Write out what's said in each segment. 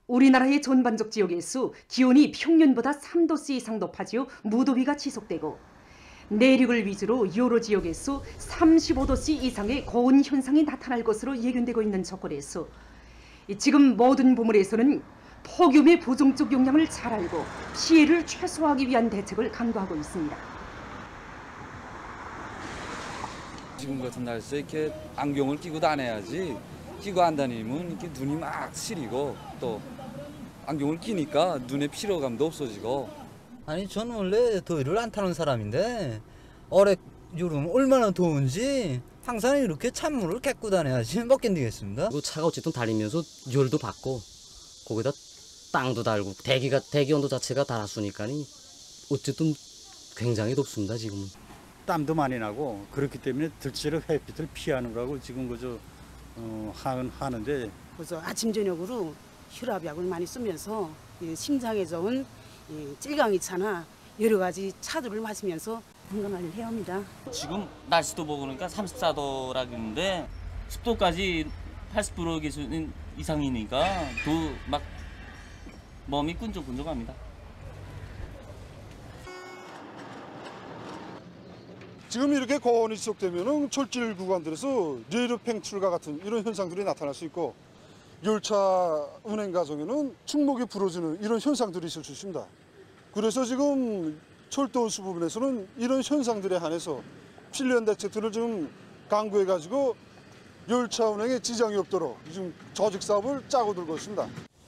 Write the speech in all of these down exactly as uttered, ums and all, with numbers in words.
우리나라의 전반적 지역에서 기온이 평년보다 삼 도씨 이상 높아지어 무더위가 지속되고 내륙을 위주로 여러 지역에서 삼십오 도씨 이상의 고온 현상이 나타날 것으로 예견되고 있는 조건에서 지금 모든 부문에서는 폭염의 부정적 영향을 잘 알고 피해를 최소화하기 위한 대책을 강구하고 있습니다. 지금 같은 날씨에 이렇게 안경을 끼고 다녀야지, 끼고 안 다니면 이렇게 눈이 막 시리고 또 안경을 끼니까 눈의 피로감도 없어지고. 아니 저는 원래 더위를 안 타는 사람인데 올해 여름 얼마나 더운지 항상 이렇게 찬물을 갖고 다녀야지 못 견디겠습니다. 그 차가 어쨌든 달리면서 열도 받고 거기다 땅도 달고 대기가 대기 온도 자체가 달았으니까니 어쨌든 굉장히 덥습니다 지금은. 땀도 많이 나고 그렇기 때문에 들치로 햇빛을 피하는 거라고 지금 그저 어, 하는데 그래서 아침 저녁으로 혈압약을 많이 쓰면서 심장에 좋은 찔강이차나 여러 가지 차들을 마시면서 건강관리를 해야 합니다. 지금 날씨도 보고 그러니까 삼십사 도라는데 습도까지 팔십 퍼센트 기준 이상이니까 또 막 몸이 끈적끈적합니다. 지금 이렇게 고온이 지속되면은 철길 구간들에서 레일 팽출과 같은 이런 현상들이 나타날 수 있고 열차 운행 과정에는 충목이 부러지는 이런 현상들이 있을 수 있습니다. 그래서 지금 철도운수 부분에서는 이런 현상들에 한해서 필요한 대책들을 좀 강구해가지고 열차 운행에 지장이 없도록 지금 조직 사업을 짜고 들고 있습니다.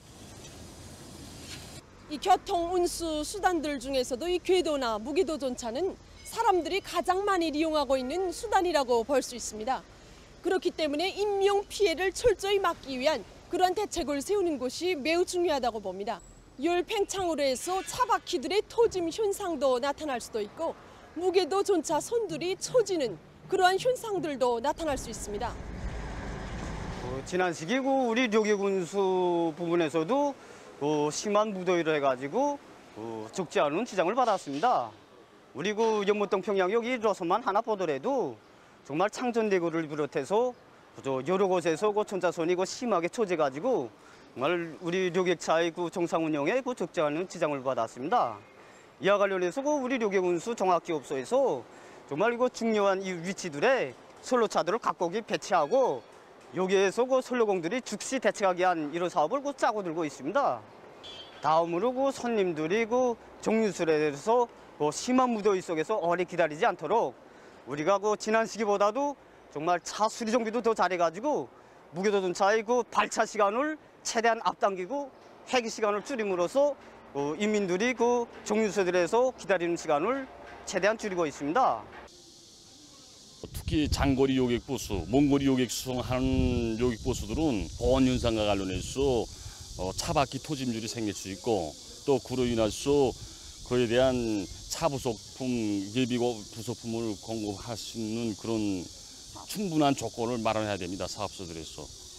이 교통 운수 수단들 중에서도 이 궤도나 무궤도 전차는 사람들이 가장 많이 이용하고 있는 수단이라고 볼 수 있습니다. 그렇기 때문에 인명 피해를 철저히 막기 위한 그러한 대책을 세우는 것이 매우 중요하다고 봅니다. 열 팽창으로 해서 차 바퀴들의 토짐 현상도 나타날 수도 있고 무궤도 전차 선들이 처지는 그러한 현상들도 나타날 수 있습니다. 어, 지난 시기고 우리 료객운수 부분에서도 어, 심한 무더위를 해가지고 어, 적지 않은 지장을 받았습니다. 우리 그 연못동 평양역 이 노선만 하나 보더라도 정말 창전대교를 비롯해서 여러 곳에서 그 전차선이 그 심하게 처져가지고 정말 우리 료객차의 그 정상 운영에 그 적지 않은 지장을 받았습니다. 이와 관련해서 그 우리 료객운수 정학기업소에서 정말 이거 중요한 이 위치들에 선로차들을 각국이 배치하고 여기에서 그 선로공들이 즉시 대책하기 위한 이런 사업을 그 짜고 들고 있습니다. 다음으로 그 손님들이 그 정류소에 대해서 그 심한 무더위 속에서 오래 기다리지 않도록 우리가 그 지난 시기보다도 정말 차 수리 정비도 더 잘해가지고 무궤도 전차의 그 발차 시간을 최대한 앞당기고 회기 시간을 줄임으로써 그 인민들이 그 정류소들에서 기다리는 시간을 최대한 줄이고 있습니다. 특히 장거리 요객버스, 몽거리 요객 수송하는 요객버스들은 고온 현상과 관련해서 차 바퀴 토짐률이 생길 수 있고 또 그로 인해서 그에 대한 차 부속품, 예비 부속품을 공급할 수 있는 그런 충분한 조건을 마련해야 됩니다, 사업소들에서.